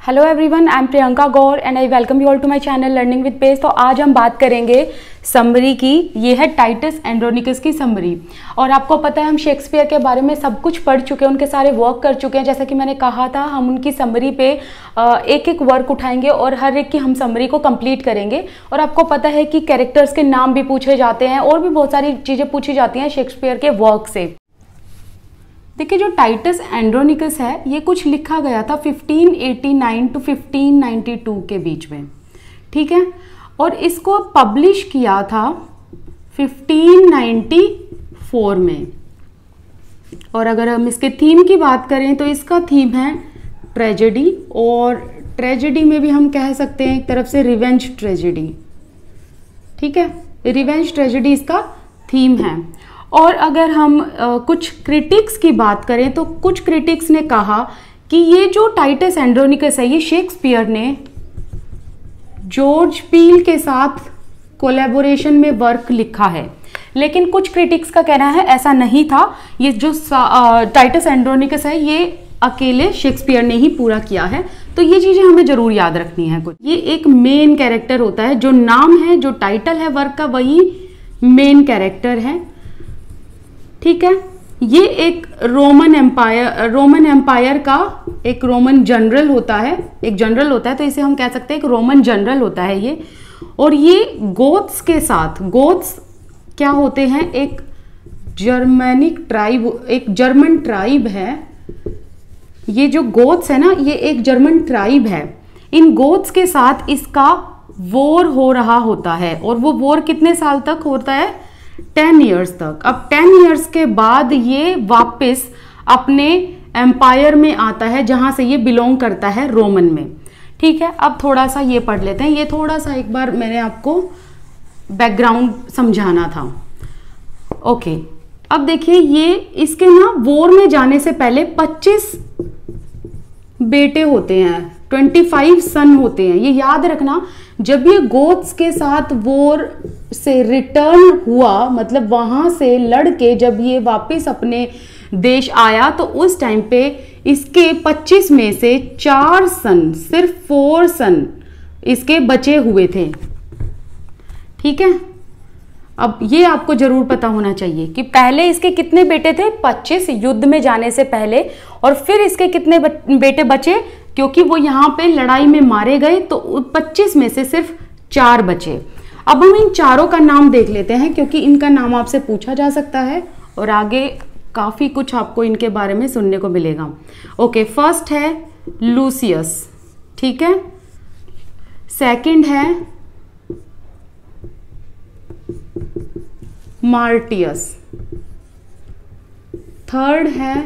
Hello everyone, I am Priyanka Gaur and I welcome you all to my channel learning with page. तो आज हम बात करेंगे समरी की। ये है टाइटस एंड्रोनिकस की समरी। और आपको पता है हम शेक्सपियर के बारे में सब कुछ पढ़ चुके हैं, उनके सारे वर्क कर चुके हैं। जैसा कि मैंने कहा था हम उनकी समरी पे एक एक वर्क उठाएंगे और हर एक की हम समरी को कंप्लीट करेंगे। और आपको पता है कि कैरेक्टर्स के नाम भी पूछे जाते हैं और भी बहुत सारी चीज़ें पूछी जाती हैं शेक्सपियर के वर्क से। देखिए जो टाइटस एंड्रोनिकस है ये कुछ लिखा गया था 1589 टू 1592 के बीच में, ठीक है। और इसको पब्लिश किया था 1594 में। और अगर हम इसके थीम की बात करें तो इसका थीम है ट्रेजेडी, और ट्रेजेडी में भी हम कह सकते हैं एक तरफ से रिवेंज ट्रेजेडी, ठीक है। रिवेंज ट्रेजेडी इसका थीम है। और अगर हम कुछ क्रिटिक्स की बात करें तो कुछ क्रिटिक्स ने कहा कि ये जो टाइटस एंड्रोनिकस है ये शेक्सपियर ने जॉर्ज पील के साथ कोलैबोरेशन में वर्क लिखा है। लेकिन कुछ क्रिटिक्स का कहना है ऐसा नहीं था, ये जो टाइटस एंड्रोनिकस है ये अकेले शेक्सपियर ने ही पूरा किया है। तो ये चीज़ें हमें जरूर याद रखनी है। कुछ ये एक मेन कैरेक्टर होता है, जो नाम है जो टाइटल है वर्क का वही मेन कैरेक्टर है, ठीक है। ये एक रोमन एम्पायर का एक रोमन जनरल होता है, एक जनरल होता है, तो इसे हम कह सकते हैं एक रोमन जनरल होता है ये। और ये गोथ्स के साथ, गोथ्स क्या होते हैं, एक जर्मनिक ट्राइब, एक जर्मन ट्राइब है। ये जो गोथ्स है ना ये एक जर्मन ट्राइब है। इन गोथ्स के साथ इसका वॉर हो रहा होता है, और वो वॉर कितने साल तक होता है, 10 ईयर्स तक। अब 10 ईयर्स के बाद ये वापस अपने एम्पायर में आता है जहां से ये बिलोंग करता है, रोमन में, ठीक है। अब थोड़ा सा ये पढ़ लेते हैं। ये थोड़ा सा एक बार मैंने आपको बैकग्राउंड समझाना था, ओके। अब देखिए ये इसके ना वॉर में जाने से पहले 25 बेटे होते हैं, 25 सन होते हैं। ये याद रखना, जब ये गोथ्स के साथ वॉर से रिटर्न हुआ, मतलब वहां से लड़के जब ये वापस अपने देश आया, तो उस टाइम पे इसके 25 में से 4 सन, सिर्फ 4 सन इसके बचे हुए थे, ठीक है। अब ये आपको जरूर पता होना चाहिए कि पहले इसके कितने बेटे थे, 25 युद्ध में जाने से पहले, और फिर इसके कितने बेटे बचे, क्योंकि वो यहाँ पे लड़ाई में मारे गए, तो 25 में से सिर्फ 4 बचे। अब हम इन चारों का नाम देख लेते हैं, क्योंकि इनका नाम आपसे पूछा जा सकता है और आगे काफी कुछ आपको इनके बारे में सुनने को मिलेगा। ओके, फर्स्ट है लूसियस, ठीक है। सेकंड है मार्टियस, थर्ड है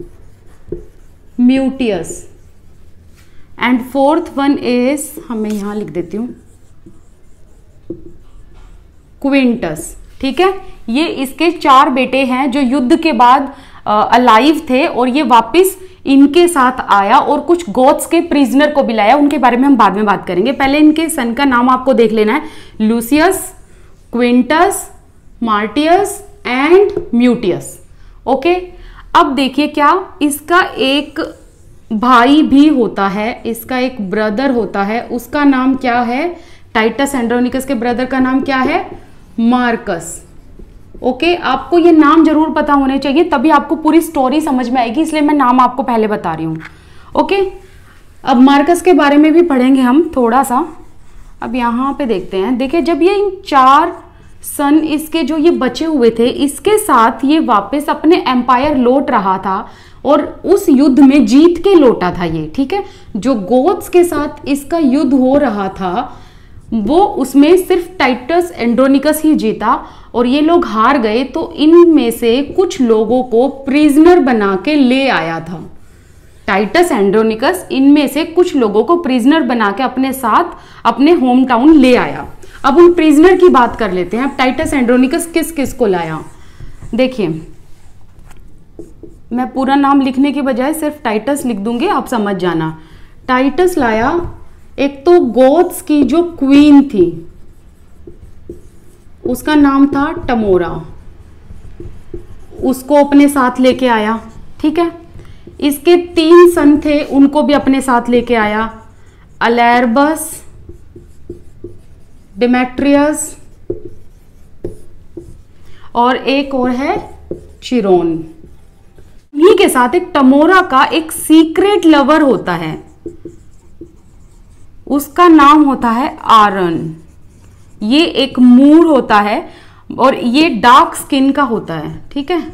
Mutius, and fourth one is, मैं यहां लिख देती हूं, क्विंटस, ठीक है। ये इसके 4 बेटे हैं जो युद्ध के बाद अलाइव थे, और ये वापस इनके साथ आया और कुछ गोथ्स के प्रिजनर को भी लाया। उनके बारे में हम बाद में बात करेंगे। पहले इनके सन का नाम आपको देख लेना है, Lucius, Quintus, Martius and Mutius, okay. अब देखिए क्या इसका एक भाई भी होता है, इसका एक ब्रदर होता है, उसका नाम क्या है, टाइटस एंड्रोनिकस के ब्रदर का नाम क्या है, मार्कस, ओके। आपको ये नाम जरूर पता होने चाहिए, तभी आपको पूरी स्टोरी समझ में आएगी, इसलिए मैं नाम आपको पहले बता रही हूँ, ओके। अब मार्कस के बारे में भी पढ़ेंगे हम थोड़ा सा। अब यहाँ पे देखते हैं, देखिए जब ये इन 4 सन इसके जो ये बचे हुए थे, इसके साथ ये वापस अपने एम्पायर लौट रहा था, और उस युद्ध में जीत के लौटा था ये, ठीक है। जो गोथ्स के साथ इसका युद्ध हो रहा था वो उसमें सिर्फ टाइटस एंड्रोनिकस ही जीता, और ये लोग हार गए, तो इनमें से कुछ लोगों को प्रिजनर बना के ले आया था। टाइटस एंड्रोनिकस इनमें से कुछ लोगों को प्रिजनर बना के अपने साथ अपने होम टाउन ले आया। अब उन प्रिजनर की बात कर लेते हैं। अब टाइटस एंड्रोनिकस किस किस को लाया, देखिए मैं पूरा नाम लिखने की बजाय सिर्फ टाइटस लिख दूंगी, आप समझ जाना। टाइटस लाया एक तो गोथ्स की जो क्वीन थी उसका नाम था टमोरा, उसको अपने साथ लेके आया, ठीक है। इसके 3 सन थे, उनको भी अपने साथ लेके आया। अलेरबस, डेमेट्रियस और एक और है चिरोन। इन्हीं के साथ एक टमोरा का एक सीक्रेट लवर होता है, उसका नाम होता है आरन। ये एक मूर होता है और ये डार्क स्किन का होता है, ठीक है।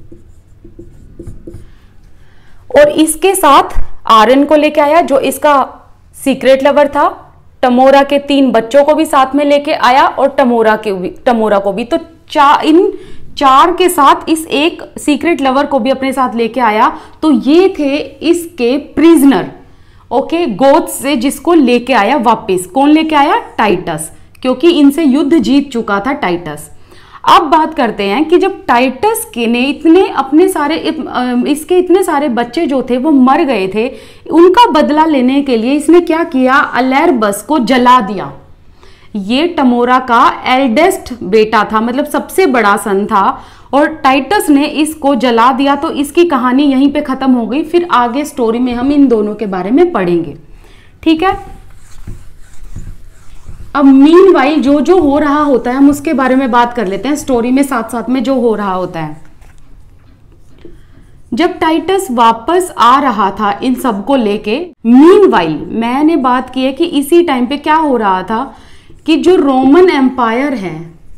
और इसके साथ आरन को लेके आया जो इसका सीक्रेट लवर था, टमोरा के 3 बच्चों को भी साथ में लेके आया और टमोरा को भी। तो इन 4 के साथ इस एक सीक्रेट लवर को भी अपने साथ लेके आया। तो ये थे इसके प्रिजनर, ओके, गोथ्स से, जिसको लेके आया वापस। कौन लेके आया? टाइटस, क्योंकि इनसे युद्ध जीत चुका था टाइटस। अब बात करते हैं कि जब टाइटस के ने इसके इतने सारे बच्चे जो थे वो मर गए थे, उनका बदला लेने के लिए इसने क्या किया? अलेरबस को जला दिया। ये टमोरा का एल्डेस्ट बेटा था, मतलब सबसे बड़ा सन था, और टाइटस ने इसको जला दिया। तो इसकी कहानी यहीं पे खत्म हो गई। फिर आगे स्टोरी में हम इन दोनों के बारे में पढ़ेंगे, ठीक है। अब मीनवाइल जो जो हो रहा होता है हम उसके बारे में बात कर लेते हैं, स्टोरी में साथ साथ में जो हो रहा होता है। जब टाइटस वापस आ रहा था इन सबको लेके, मीनवाइल मैंने बात की है कि इसी टाइम पे क्या हो रहा था कि जो रोमन एम्पायर है,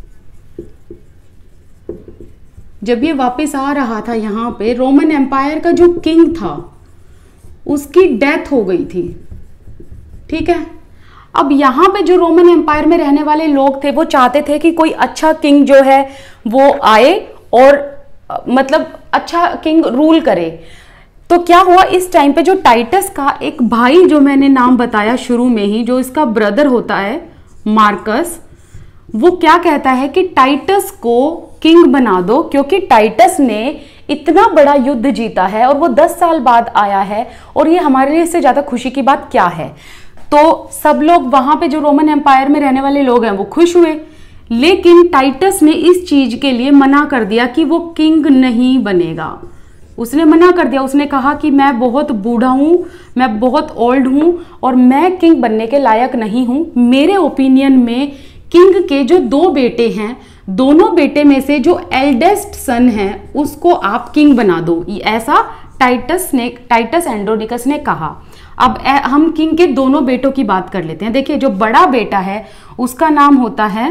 जब ये वापस आ रहा था यहाँ पे, रोमन एम्पायर का जो किंग था उसकी डेथ हो गई थी, ठीक है। अब यहाँ पे जो रोमन एम्पायर में रहने वाले लोग थे वो चाहते थे कि कोई अच्छा किंग जो है वो आए और मतलब अच्छा किंग रूल करे। तो क्या हुआ, इस टाइम पे जो टाइटस का एक भाई, जो मैंने नाम बताया शुरू में ही, जो इसका ब्रदर होता है मार्कस, वो क्या कहता है कि टाइटस को किंग बना दो, क्योंकि टाइटस ने इतना बड़ा युद्ध जीता है और वो 10 साल बाद आया है, और ये हमारे लिए इससे ज्यादा खुशी की बात क्या है। तो सब लोग वहां पे जो रोमन एम्पायर में रहने वाले लोग हैं वो खुश हुए, लेकिन टाइटस ने इस चीज के लिए मना कर दिया कि वो किंग नहीं बनेगा। उसने मना कर दिया, उसने कहा कि मैं बहुत बूढ़ा हूं, मैं बहुत ओल्ड हूं और मैं किंग बनने के लायक नहीं हूं। मेरे ओपिनियन में किंग के जो 2 बेटे हैं, दोनों बेटे में से जो एल्डेस्ट सन है उसको आप किंग बना दो, ऐसा टाइटस एंड्रोनिकस ने कहा। अब हम किंग के दोनों बेटों की बात कर लेते हैं। देखिए, जो बड़ा बेटा है उसका नाम होता है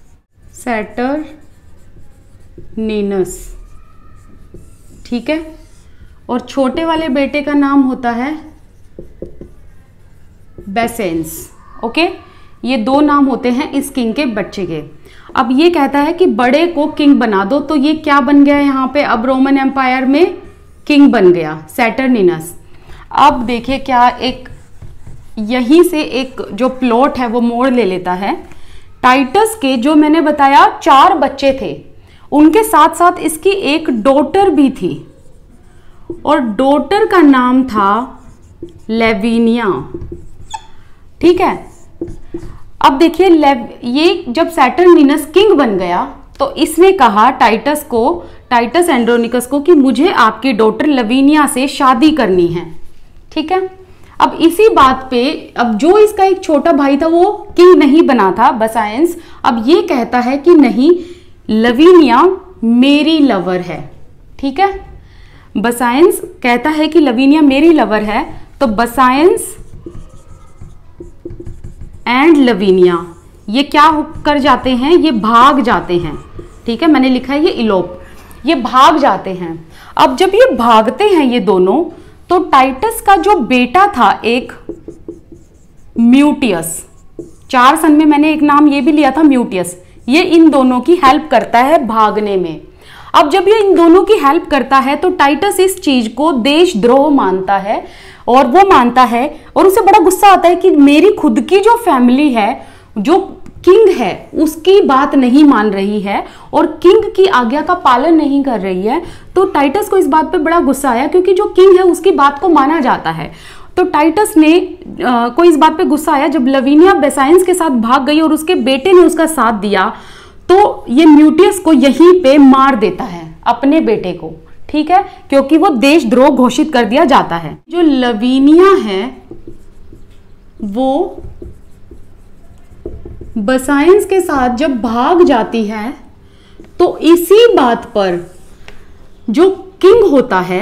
सैटर्निनस, ठीक है, और छोटे वाले बेटे का नाम होता है बेसेंस, ओके। ये 2 नाम होते हैं इस किंग के बच्चे के। अब ये कहता है कि बड़े को किंग बना दो, तो ये क्या बन गया यहाँ पे? अब रोमन एम्पायर में किंग बन गया सैटर्निनस। अब देखिए क्या यहीं से एक जो प्लॉट है वो मोड़ ले लेता है। टाइटस के जो मैंने बताया 4 बच्चे थे, उनके साथ साथ इसकी एक डॉटर भी थी, और डॉटर का नाम था लेविनिया, ठीक है। अब देखिए, ये जब सैटर्निनस किंग बन गया तो इसने कहा टाइटस एंड्रोनिकस को कि मुझे आपकी डॉटर लेविनिया से शादी करनी है, ठीक है। अब इसी बात पे, अब जो इसका एक छोटा भाई था वो किंग नहीं बना था, बसायंस, अब ये कहता है कि नहीं, लेविनिया मेरी लवर है, ठीक है। बसायंस कहता है कि लेविनिया मेरी लवर है, तो बसायंस एंड लेविनिया ये क्या कर जाते हैं? ये भाग जाते हैं, ठीक है। मैंने लिखा है ये इलोप, ये भाग जाते हैं। अब जब ये भागते हैं ये दोनों, तो टाइटस का जो बेटा था एक म्यूटियस, 4 सन में मैंने एक नाम ये भी लिया था म्यूटियस, ये इन दोनों की हेल्प करता है भागने में। अब जब ये इन दोनों की हेल्प करता है तो टाइटस इस चीज को देशद्रोह मानता है, और वो मानता है और उसे बड़ा गुस्सा आता है कि मेरी खुद की जो फैमिली है, जो किंग है, उसकी बात नहीं मान रही है और किंग की आज्ञा का पालन नहीं कर रही है। तो टाइटस को इस बात पे बड़ा गुस्सा आया, क्योंकि जो किंग है उसकी बात को माना जाता है। तो टाइटस को इस बात पे गुस्सा आया जब लेविनिया बेसाइंस के साथ भाग गई और उसके बेटे ने उसका साथ दिया, तो ये म्यूटियस को यहीं पे मार देता है, अपने बेटे को, ठीक है, क्योंकि वो देशद्रोह घोषित कर दिया जाता है। जो लेविनिया है वो बसाइंस के साथ जब भाग जाती है तो इसी बात पर जो किंग होता है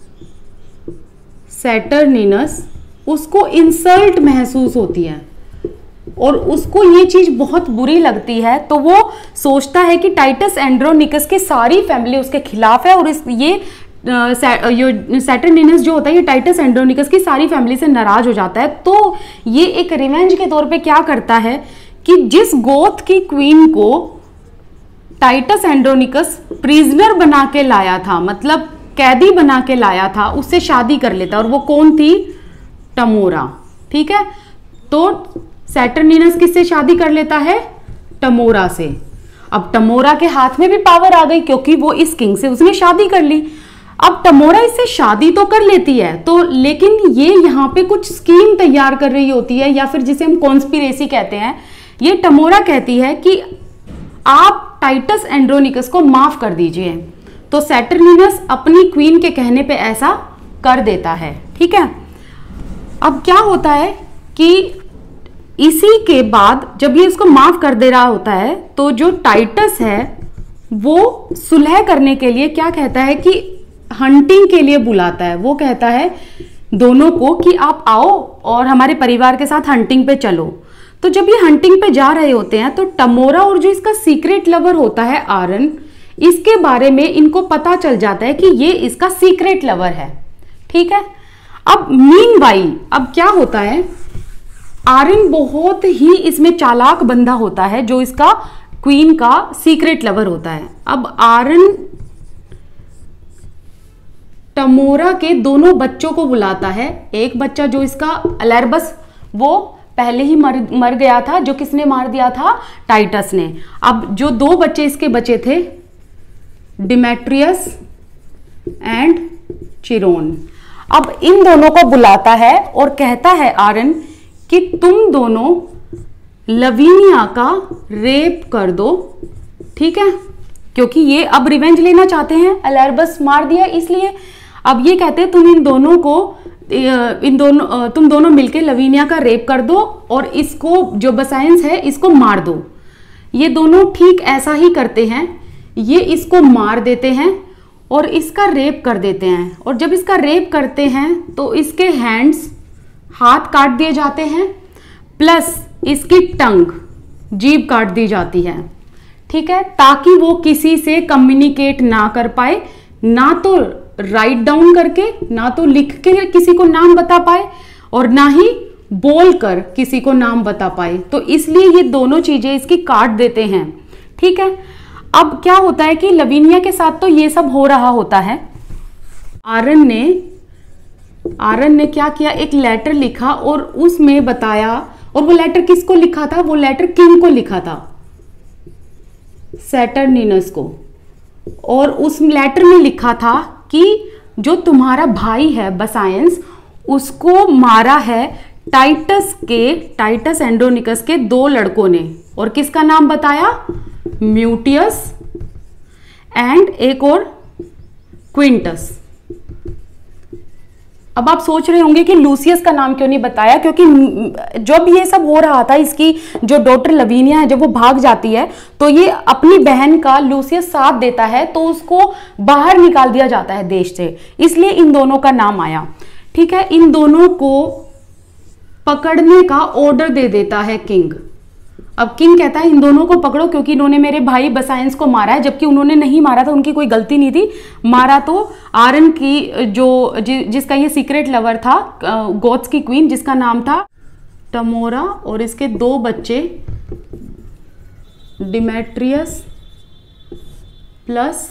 सैटर्निनस, उसको इंसल्ट महसूस होती है और उसको ये चीज बहुत बुरी लगती है। तो वो सोचता है कि टाइटस एंड्रोनिकस की सारी फैमिली उसके खिलाफ है और ये सैटर्निनस जो होता है ये टाइटस एंड्रोनिकस की सारी फैमिली से नाराज हो जाता है। तो ये एक रिवेंज के तौर पे क्या करता है कि जिस गोथ की क्वीन को टाइटस एंड्रोनिकस प्रिजनर बना के लाया था, मतलब कैदी बना के लाया था, उससे शादी कर लेता। और वो कौन थी? टमोरा। ठीक है, तो सैटर्निनस किससे शादी कर लेता है? टमोरा से। अब टमोरा के हाथ में भी पावर आ गई क्योंकि वो इस किंग से उसने शादी कर ली। अब टमोरा इससे शादी तो कर लेती है, तो लेकिन ये यहाँ पे कुछ स्कीम तैयार कर रही होती है, या फिर जिसे हम कॉन्स्पिरेसी कहते हैं। ये टमोरा कहती है कि आप टाइटस एंड्रोनिकस को माफ कर दीजिए। तो सैटर्निनस अपनी क्वीन के कहने पे ऐसा कर देता है। ठीक है, अब क्या होता है कि इसी के बाद जब ये इसको माफ कर दे रहा होता है तो जो टाइटस है वो सुलह करने के लिए क्या कहता है कि हंटिंग के लिए बुलाता है। वो कहता है दोनों को कि आप आओ और हमारे परिवार के साथ हंटिंग पे चलो। तो जब ये हंटिंग पे जा रहे होते हैं तो टमोरा और जो इसका सीक्रेट लवर होता है आरन, इसके बारे में इनको पता चल जाता है कि ये इसका सीक्रेट लवर है। ठीक है, अब मीनवाइल अब क्या होता है, आरन बहुत ही इसमें चालाक बंदा होता है जो इसका क्वीन का सीक्रेट लवर होता है। अब आरन टमोरा के दोनों बच्चों को बुलाता है। एक बच्चा जो इसका अलर्बस, वो पहले ही मर गया था, जो किसने मार दिया था? टाइटस ने। अब जो दो बच्चे इसके बचे थे, डिमेट्रियस एंड चिरोन, अब इन दोनों को बुलाता है और कहता है आरन कि तुम दोनों लवीनिया का रेप कर दो। ठीक है, क्योंकि ये अब रिवेंज लेना चाहते हैं, अलर्बस मार दिया इसलिए। अब ये कहते हैं तुम दोनों मिलके लवीनिया का रेप कर दो और इसको जो बसाइंस है इसको मार दो। ये दोनों ठीक ऐसा ही करते हैं, ये इसको मार देते हैं और इसका रेप कर देते हैं। और जब इसका रेप करते हैं तो इसके हैंड्स, हाथ काट दिए जाते हैं, प्लस इसकी टंग, जीभ काट दी जाती है। ठीक है, ताकि वो किसी से कम्युनिकेट ना कर पाए, ना तो राइट डाउन करके, ना तो लिख के किसी को नाम बता पाए और ना ही बोल कर किसी को नाम बता पाए। तो इसलिए ये दोनों चीजें इसकी काट देते हैं। ठीक है, अब क्या होता है कि लवीनिया के साथ तो ये सब हो रहा होता है। आरन ने क्या किया, एक लेटर लिखा और उसमें बताया, और वो लेटर किसको लिखा था? वो लेटर किंग को लिखा था, सैटर्निनस को। और उस लेटर में लिखा था कि जो तुम्हारा भाई है बसाइंस, उसको मारा है टाइटस एंड्रोनिकस के दो लड़कों ने। और किसका नाम बताया? म्यूटियस एंड एक और क्विंटस। अब आप सोच रहे होंगे कि लूसियस का नाम क्यों नहीं बताया, क्योंकि जब ये सब हो रहा था, इसकी जो डॉटर लवीनिया है जब वो भाग जाती है तो ये अपनी बहन का लूसियस साथ देता है, तो उसको बाहर निकाल दिया जाता है देश से, इसलिए इन दोनों का नाम आया। ठीक है, इन दोनों को पकड़ने का ऑर्डर दे देता है किंग। अब किंग कहता है इन दोनों को पकड़ो क्योंकि इन्होंने मेरे भाई बसाइंस को मारा है, जबकि उन्होंने नहीं मारा था, उनकी कोई गलती नहीं थी। मारा तो आरन की जिसका ये सीक्रेट लवर था, गॉड्स की क्वीन, जिसका नाम था टमोरा, और इसके दो बच्चे डिमेट्रियस प्लस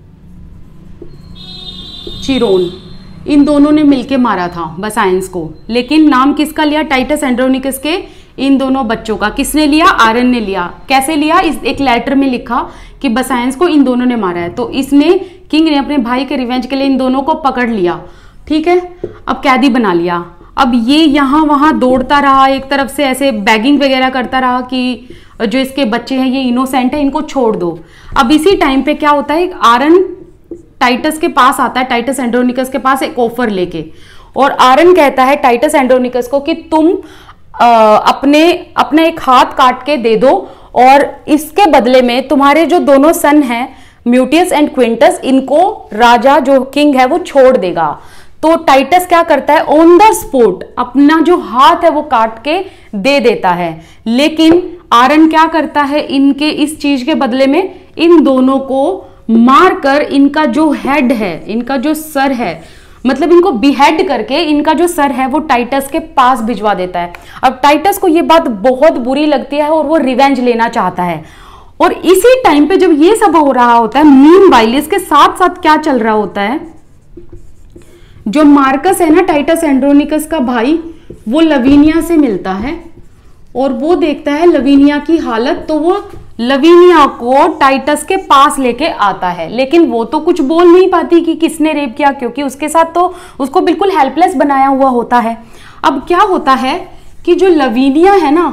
चिरोन, इन दोनों ने मिलके मारा था बसाइंस को। लेकिन नाम किसका लिया? टाइटस एंड्रोनिकस के इन दोनों बच्चों का। किसने लिया? आरन ने लिया। कैसे लिया? इस एक लेटर में लिखा कि बसाइंस को इन दोनों ने मारा है, तो इसने, किंग ने अपने भाई के रिवेंज के लिए इन दोनों को पकड़ लिया। ठीक है, अब कैदी बना लिया। अब ये यहाँ वहां दौड़ता रहा, एक तरफ से ऐसे बैगिंग वगैरह करता रहा कि जो इसके बच्चे हैं ये इनोसेंट है, इनको छोड़ दो। अब इसी टाइम पे क्या होता है, आरन टाइटस के पास आता है, टाइटस एंड्रोनिकस के पास एक ऑफर लेके, और आरन कहता है टाइटस एंड्रोनिकस को कि तुम अपना एक हाथ काट के दे दो और इसके बदले में तुम्हारे जो दोनों सन हैं म्यूटियस एंड क्विंटस, इनको राजा जो किंग है वो छोड़ देगा। तो टाइटस क्या करता है, ऑन द स्पॉट अपना जो हाथ है वो काट के दे देता है। लेकिन आरन क्या करता है, इनके इस चीज के बदले में इन दोनों को मारकर इनका जो हेड है, इनका जो सर है, मतलब इनको बिहेड करके इनका जो सर है वो टाइटस के पास भिजवा देता है। अब टाइटस को ये बात बहुत बुरी लगती है और वो रिवेंज लेना चाहता है। और इसी टाइम पे जब ये सब हो रहा होता है, मीनवाइल इसके साथ साथ क्या चल रहा होता है, जो मार्कस है ना टाइटस एंड्रोनिकस का भाई, वो लवीनिया से मिलता है और वो देखता है लवीनिया की हालत, तो वो लवीनिया को टाइटस के पास लेके आता है। लेकिन वो तो कुछ बोल नहीं पाती कि किसने रेप किया, क्योंकि उसके साथ तो उसको बिल्कुल हेल्पलेस बनाया हुआ होता है। अब क्या होता है कि जो लवीनिया है ना,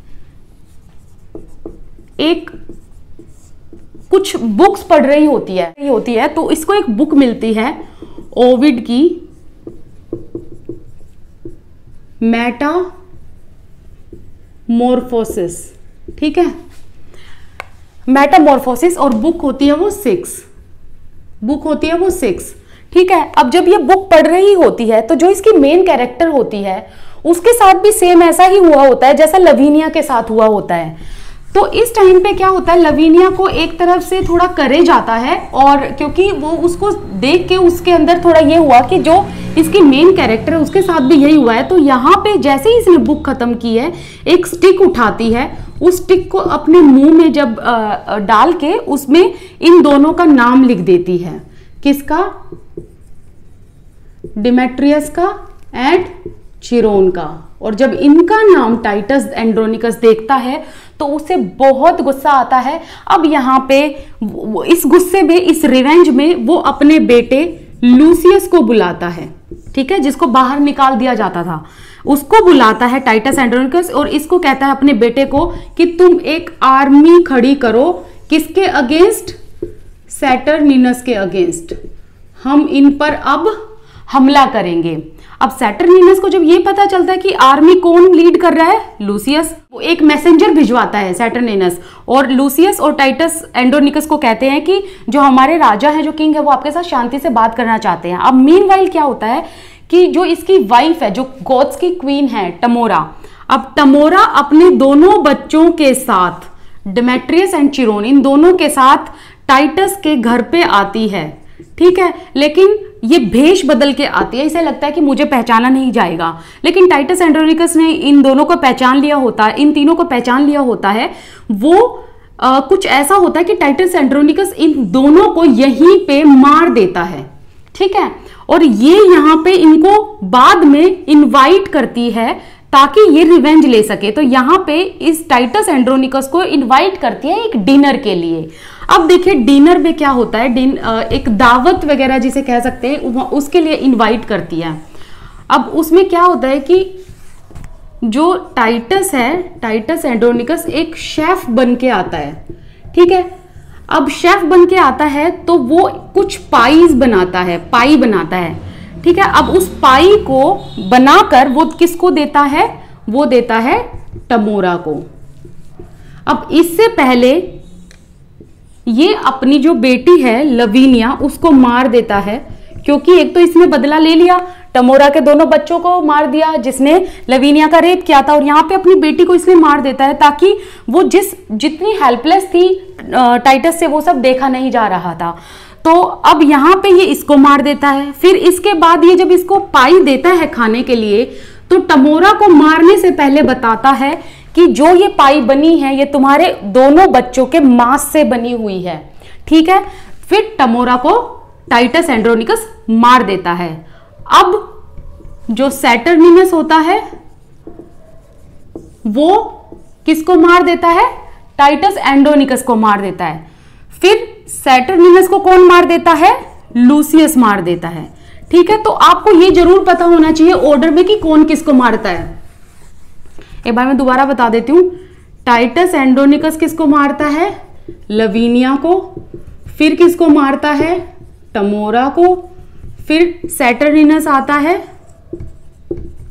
एक कुछ बुक्स पढ़ रही होती है तो इसको एक बुक मिलती है ओविड की, मेटामॉर्फोसिस, ठीक है, मेटामॉर्फोसिस, और बुक होती है वो 6, ठीक है। अब जब ये बुक पढ़ रही होती है तो जो इसकी मेन कैरेक्टर होती है उसके साथ भी सेम ऐसा ही हुआ होता है जैसा लवीनिया के साथ हुआ होता है। तो इस टाइम पे क्या होता है, लवीनिया को एक तरफ से थोड़ा करेज आता है, और क्योंकि वो उसको देख के उसके अंदर थोड़ा ये हुआ कि जो इसकी मेन कैरेक्टर है उसके साथ भी यही हुआ है। तो यहाँ पे जैसे ही इसने बुक खत्म की है, एक स्टिक उठाती है, उस स्टिक को अपने मुंह में जब डाल के उसमें इन दोनों का नाम लिख देती है। किसका, डिमेट्रियस का एंड चिरोन का। और जब इनका नाम टाइटस एंड्रोनिकस देखता है तो उसे बहुत गुस्सा आता है। अब यहाँ पे इस गुस्से में, इस रिवेंज में वो अपने बेटे लूसियस को बुलाता है, ठीक है, जिसको बाहर निकाल दिया जाता था, उसको बुलाता है टाइटस एंड्रोनिकस, और इसको कहता है अपने बेटे को कि तुम एक आर्मी खड़ी करो, किसके अगेंस्ट, सैटर्निनस के अगेंस्ट, हम इन पर अब हमला करेंगे। अब सैटर्निनस को जब ये पता चलता है कि आर्मी कौन लीड कर रहा है, लूसियस, वो एक मैसेंजर भिजवाता है सैटर्निनस, और लूसियस और टाइटस एंड्रोनिकस को कहते हैं कि जो हमारे राजा है, जो किंग है, वो आपके साथ शांति से बात करना चाहते हैं। अब मीनवाइल क्या होता है कि जो इसकी वाइफ है, जो गॉड्स की क्वीन है, टमोरा, अब टमोरा अपने दोनों बच्चों के साथ, डिमेट्रियस एंड चिरोन, इन दोनों के साथ टाइटस के घर पे आती है, ठीक है। लेकिन ये भेष बदल के आती है, इसे लगता है कि मुझे पहचाना नहीं जाएगा। लेकिन टाइटस एंड्रोनिकस ने इन दोनों को पहचान लिया होता है, इन तीनों को पहचान लिया होता है। वो कुछ ऐसा होता है कि टाइटस एंड्रोनिकस इन दोनों को यहीं पे मार देता है, ठीक है। और ये यहाँ पे इनको बाद में इनवाइट करती है ताकि ये रिवेंज ले सके। तो यहाँ पे इस टाइटस एंड्रोनिकस को इनवाइट करती है एक डिनर के लिए। अब देखिए डिनर में क्या होता है, एक दावत वगैरह जिसे कह सकते हैं, उसके लिए इनवाइट करती है। अब उसमें क्या होता है कि जो टाइटस है, टाइटस एंड्रोनिकस एक शेफ बन के आता है, ठीक है। अब शेफ बन के आता है तो वो कुछ पाई बनाता है, ठीक है। अब उस पाई को बनाकर वो किसको देता है, वो देता है टमोरा को। अब इससे पहले ये अपनी जो बेटी है लवीनिया, उसको मार देता है, क्योंकि एक तो इसने बदला ले लिया, टमोरा के दोनों बच्चों को मार दिया जिसने लवीनिया का रेप किया था, और यहाँ पे अपनी बेटी को इसलिए मार देता है ताकि वो जितनी हेल्पलेस थी टाइटस से, वो सब देखा नहीं जा रहा था। तो अब यहाँ पे ये इसको मार देता है। फिर इसके बाद ये जब इसको पाई देता है खाने के लिए, तो टमोरा को मारने से पहले बताता है कि जो ये पाई बनी है ये तुम्हारे दोनों बच्चों के मांस से बनी हुई है, ठीक है। फिर टमोरा को टाइटस एंड्रोनिकस मार देता है। अब जो सैटर्निनस होता है वो किसको मार देता है, टाइटस एंड्रोनिकस को मार देता है। फिर सैटर्निनस को कौन मार देता है, लूसियस मार देता है, ठीक है। तो आपको ये जरूर पता होना चाहिए ऑर्डर में कि कौन किसको मारता है। एक बार मैं दोबारा बता देती हूं, टाइटस एंड्रोनिकस किसको मारता है, लवीनिया को, फिर किसको मारता है, टमोरा को, फिर सैटर्निनस आता है,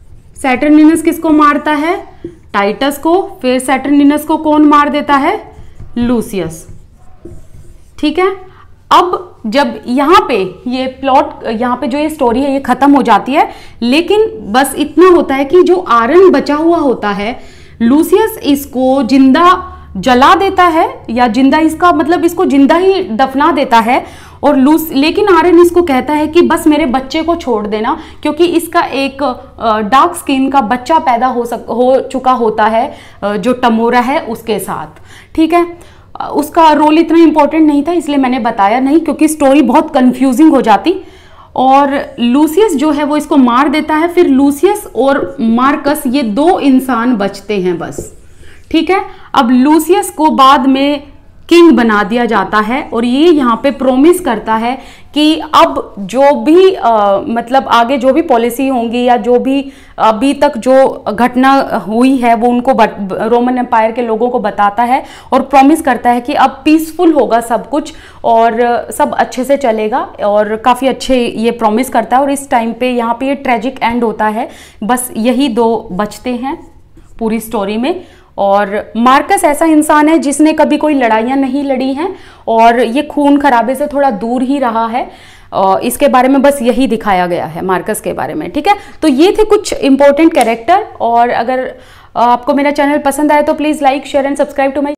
सैटर्निनस किसको मारता है? टाइटस को। फिर सैटर्निनस को कौन मार देता है? लूसियस। ठीक है, अब जब यहाँ पे ये प्लॉट, यहाँ पे जो ये स्टोरी है ये खत्म हो जाती है, लेकिन बस इतना होता है कि जो आरन बचा हुआ होता है, लूसियस इसको जिंदा जला देता है, या जिंदा, इसका मतलब इसको जिंदा ही दफना देता है। और लेकिन आरन इसको कहता है कि बस मेरे बच्चे को छोड़ देना, क्योंकि इसका एक डार्क स्किन का बच्चा पैदा हो चुका होता है, जो टमोरा है उसके साथ। ठीक है, उसका रोल इतना इंपॉर्टेंट नहीं था, इसलिए मैंने बताया नहीं, क्योंकि स्टोरी बहुत कंफ्यूजिंग हो जाती। और लूसियस जो है वो इसको मार देता है। फिर लूसियस और मार्कस, ये दो इंसान बचते हैं बस। ठीक है, अब लूसियस को बाद में किंग बना दिया जाता है, और ये यहाँ पे प्रोमिस करता है कि अब जो भी मतलब आगे जो भी पॉलिसी होंगी, या जो भी अभी तक जो घटना हुई है वो उनको रोमन एम्पायर के लोगों को बताता है, और प्रॉमिस करता है कि अब पीसफुल होगा सब कुछ, और सब अच्छे से चलेगा, और काफ़ी अच्छे ये प्रॉमिस करता है। और इस टाइम पे यहाँ पे ये ट्रेजिक एंड होता है, बस यही दो बचते हैं पूरी स्टोरी में। और मार्कस ऐसा इंसान है जिसने कभी कोई लड़ाइयाँ नहीं लड़ी हैं, और ये खून खराबे से थोड़ा दूर ही रहा है। इसके बारे में बस यही दिखाया गया है मार्कस के बारे में। ठीक है, तो ये थे कुछ इंपॉर्टेंट कैरेक्टर। और अगर आपको मेरा चैनल पसंद आए तो please like, share and subscribe to my